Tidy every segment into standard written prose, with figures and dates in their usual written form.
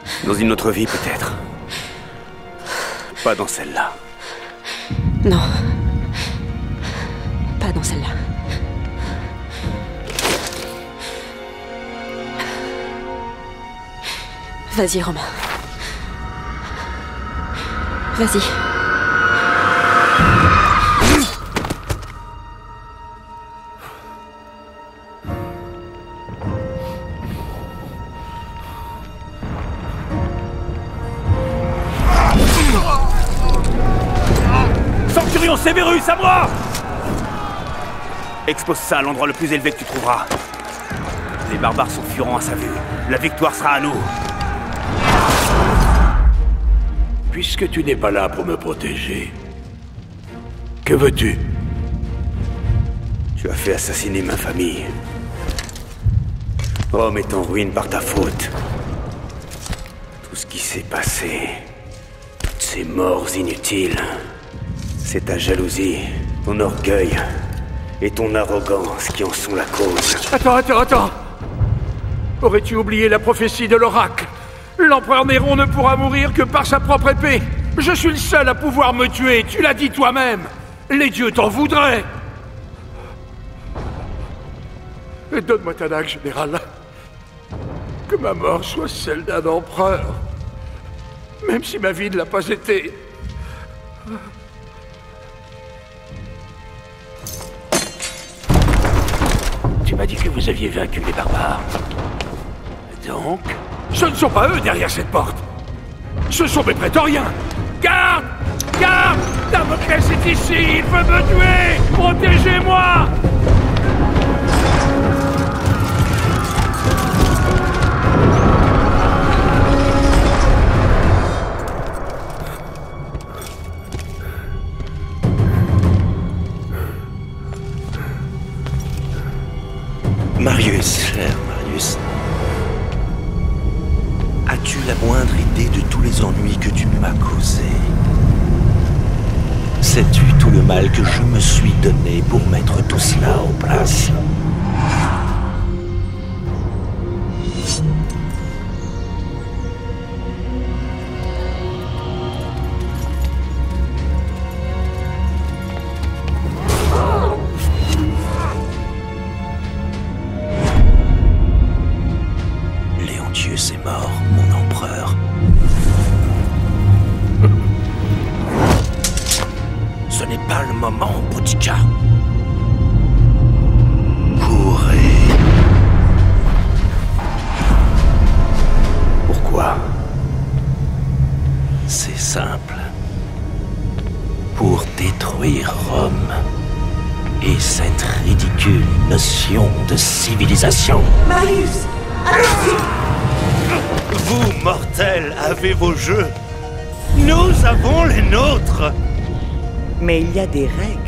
Dans une autre vie, peut-être. Pas dans celle-là. Non. Pas dans celle-là. Vas-y, Romain. Vas-y. Centurion Severus, à moi! Expose ça à l'endroit le plus élevé que tu trouveras. Les barbares sont furants à sa vue. La victoire sera à nous. Puisque tu n'es pas là pour me protéger, que veux-tu? Tu as fait assassiner ma famille. Rome est en ruine par ta faute. Tout ce qui s'est passé, toutes ces morts inutiles, c'est ta jalousie, ton orgueil et ton arrogance qui en sont la cause. Attends. Aurais-tu oublié la prophétie de l'oracle? L'empereur Néron ne pourra mourir que par sa propre épée. Je suis le seul à pouvoir me tuer, tu l'as dit toi-même. Les dieux t'en voudraient. Et donne-moi ta dague, général. Que ma mort soit celle d'un empereur. Même si ma vie ne l'a pas été. Tu m'as dit que vous aviez vaincu les barbares. Donc, ce ne sont pas eux derrière cette porte. Ce sont mes prétoriens. Garde! Garde! Damoclès est ici, il veut me tuer! Protégez-moi! Marius, cher Marius. As-tu la moindre idée de tous les ennuis que tu m'as causés? Sais-tu tout le mal que je me suis donné pour mettre tout cela en place? Léontius est mort, mon empereur. Ce n'est pas le moment, Boudica. Courez. Pourquoi? C'est simple. Pour détruire Rome et cette ridicule notion de civilisation. Marius! Allez-y! Vous, mortels, avez vos jeux. Nous avons les nôtres. Mais il y a des règles.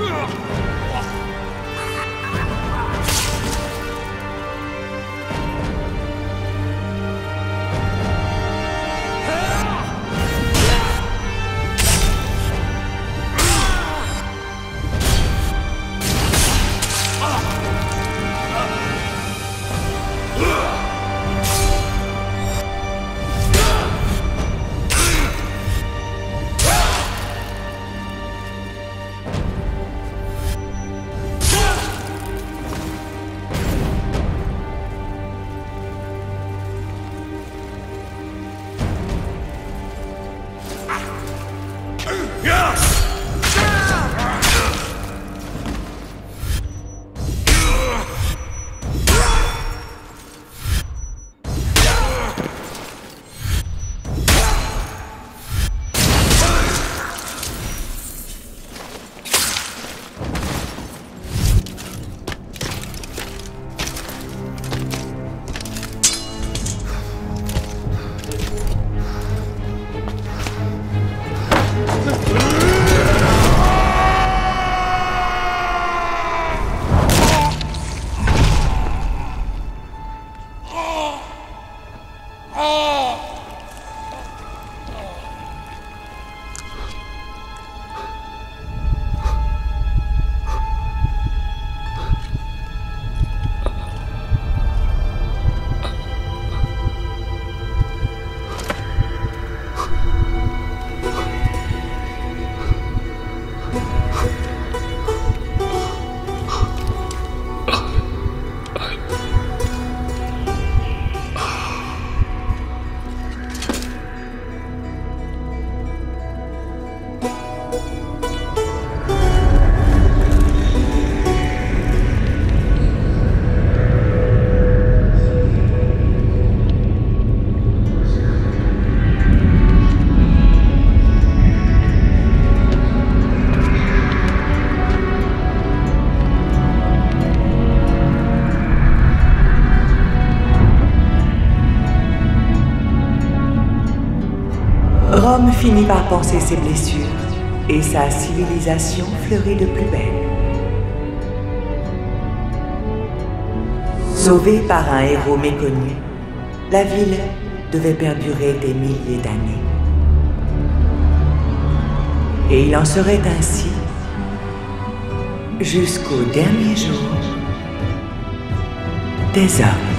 Rome finit par panser ses blessures et sa civilisation fleurit de plus belle. Sauvée par un héros méconnu, la ville devait perdurer des milliers d'années. Et il en serait ainsi jusqu'au dernier jour des hommes.